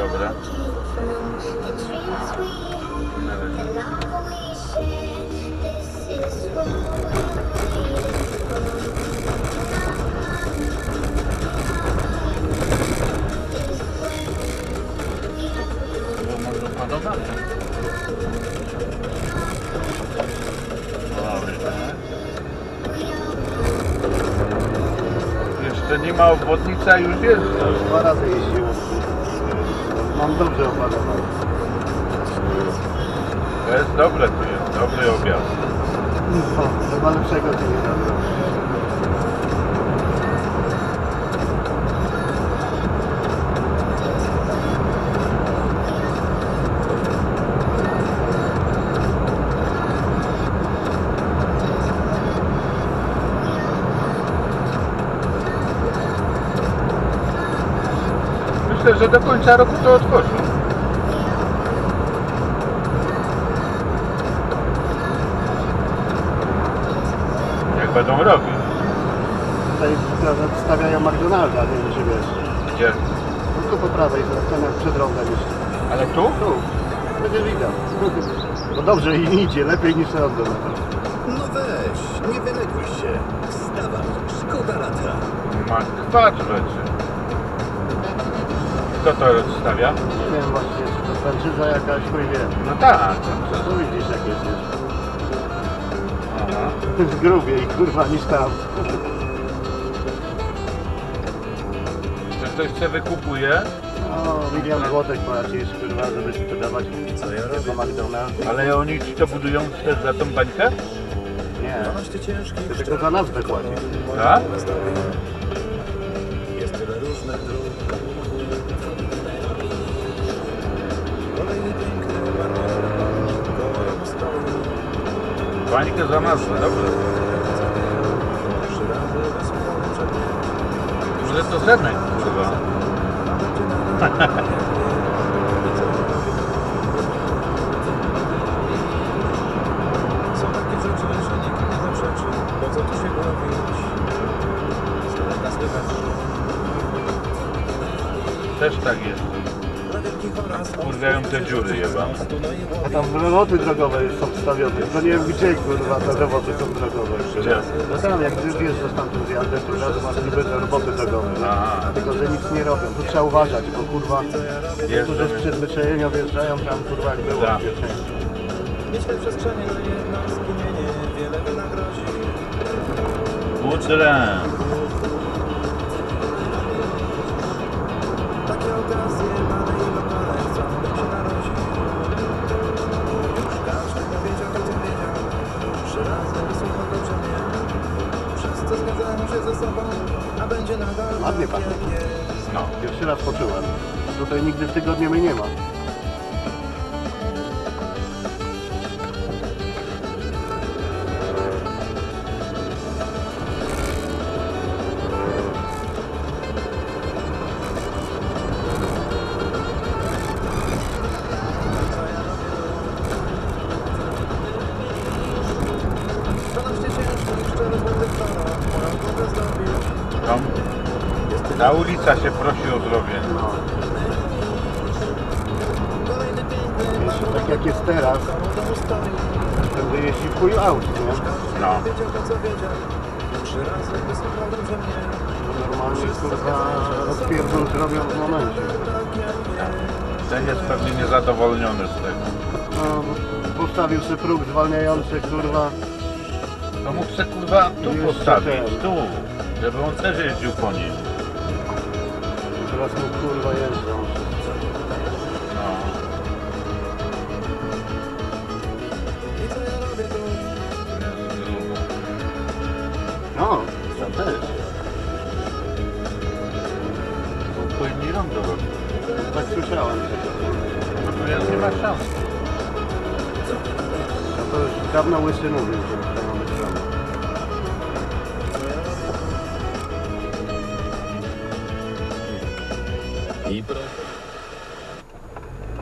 Dobra. Bo może ładować. Jeszcze nie ma obwodnicy, a już jest. Już 2 razy jeździłem. Mam dobrze opanowane. To jest dobre, tu jest dobry objazd. No, chyba lepszego ci nie da. Myślę, że do końca roku to otworzą. Jak będą robić. Tutaj stawiają McDonalda, nie wiem czy wiesz. Gdzie? No tu po prawej, to ten jak przed rogiem jeszcze. Ale tu? Tu. Będzie widać. No dobrze i idzie, lepiej niż rondo. No weź, nie wylekuj się. Wstawaj, szkoda lata. Ma dwa rzeczy. Kto to stawia? Nie wiem właśnie, czy to franczyza jakaś, chuj wie. No tak. Tu widzisz jak jest jeszcze. Aha. Z grubiej, kurwa, niż tam. Czy ktoś chce wykupuje? No, 1 000 000 złotych płacisz, kurwa, żeby sprzedawać Co ja robię? do McDonalda. Ale oni ci to budują też za tą bańkę? Nie, 12 ciężkich, ty tylko za nazwę płacisz. Tak? Jest tyle różnych dróg. Kolejny piękny manier, koło stoi. Bańkę za nazwę, dobrze. 3 razy wysłuchałem przed nim. Może to Zenek, kurwa. Są takie rzeczy, że nikt nie zaprzeczy. Po co tu się bawić? Z daleka słychać. Też tak jest. Na wielkich oraz Kurwiają te dziury jebane. A tam roboty drogowe są wstawione. To nie wiem gdzie, kurwa, te roboty są drogowe. Gdzie? No tam, jak wjeżdżasz tam zjazdem, to razu masz niby te roboty drogowe. Aha. Tylko, że nic nie robią. Tu trzeba uważać, bo kurwa, niektórzy z Jeżdżą. przyzwyczajenia wjeżdżają tam, kurwa, jak było Tak. bezpieczeństwo. Mieć te przestrzenie na jednostki wiele wynagrodzi. Budrę. Takie okazje mamy i lokale chcą być się narodzić. Już każdy powiedział to, co wiedział. 3 razy wysłuchał dobrze mnie. Przez co zgadzałem się ze sobą, a będzie nadal Ładnie tak, pachnie. jak jest. No. Pierwszy raz poczułem. Tutaj nigdy w tygodniu mnie nie ma. Tam. Ta ulica się prosi o zrobienie. No. Jeszcze tak jak jest teraz, będę jeździł w chuj aut, nie? No. Normalnie, kurwa, rozpierdol zrobią w momencie. Ten jest pewnie niezadowolniony z tego. No, postawił sobie próg zwalniający, kurwa. To mógł se kurwa tu Jeszcze postawić, ten. tu. Żeby on też jeździł po nim. Teraz mu kurwa jeżdżą. No. No, tam też. Bo po inni rondo robi. Tak słyszałem. No to ja nie ma szans. No to już dawno łysy mówił, że to ma być rondo. I proszę.